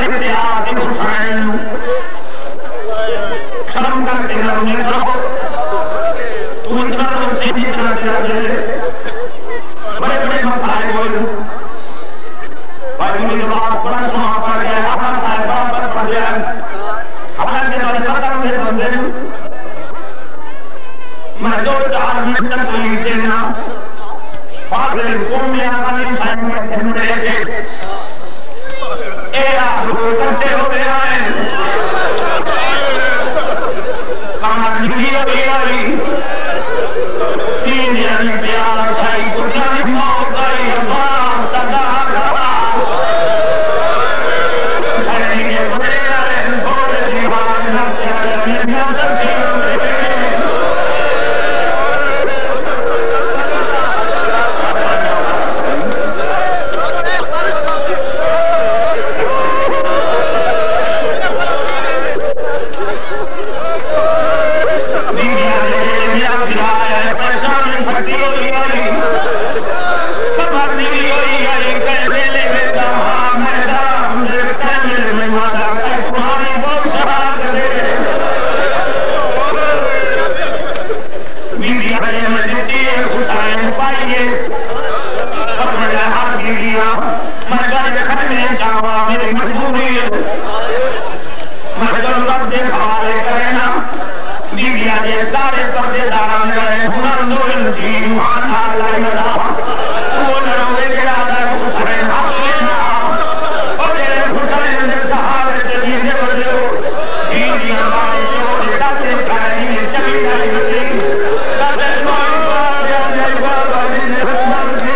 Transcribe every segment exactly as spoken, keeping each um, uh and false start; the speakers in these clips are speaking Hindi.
इत्यादि हुसैन शर्म करके नरमी रहो तू इतना तो सीधी तरह चले बड़े बड़े मसाले बोल भाई मुझे बात बड़ा सुना पड़ गया अपना साहिबा पर पड़ गया अपना के बारे पता मुझे बंदे मैं दो चार मिनट तक नहीं देना फादर को में आने साइड में खेलने से ए आप करते हो गया है कहां निकली अभी आई तीन यानी प्यार साई को जाने मौत आई आवाज तदा अरे ये बड़े अरे बड़े दीवान ना प्यार में तस्वीर सारे पर्देदार गए हुनर नूर जी मान आला लगा वो नरोगे के आदर हुसैन लेना और ये हुसैन ने सहारे के लिए बदलो जी जी हमारे शोर डालते चाहिए चली जाएगी कदे कोई बात या नहीं बात ने हुसैन की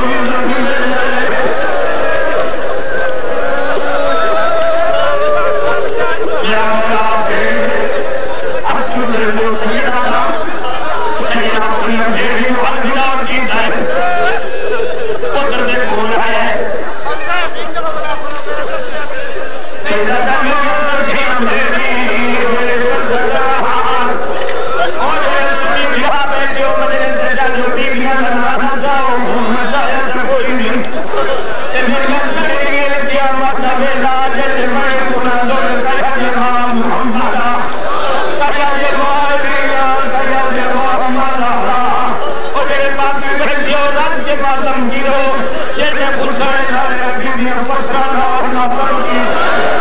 या Thank you.